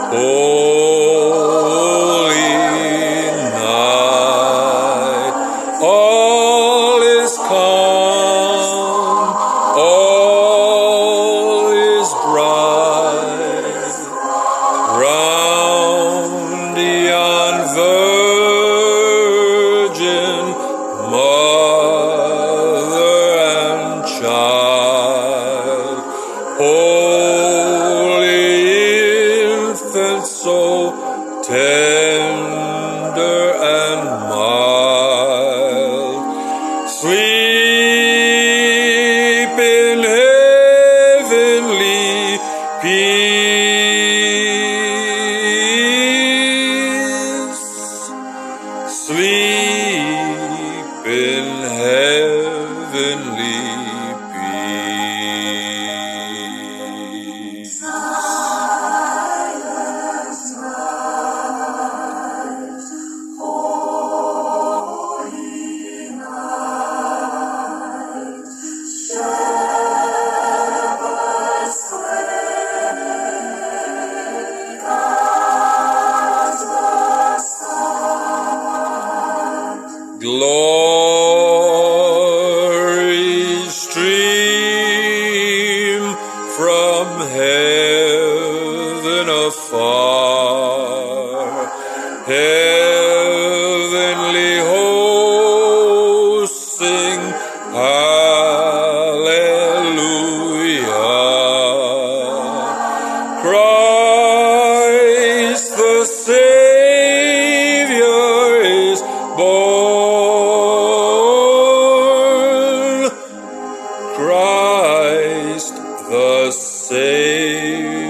holy night. All is calm, all is bright, round yon Virgin Mother and Child. Holy infant, so tender and mild, sleep in heavenly peace. Sleep in heavenly peace. Silence night, holy night, shepherds wake at the start. Glory stream from heaven afar, heavenly hosts sing hallelujah. Christ the Savior is born. Christ the Savior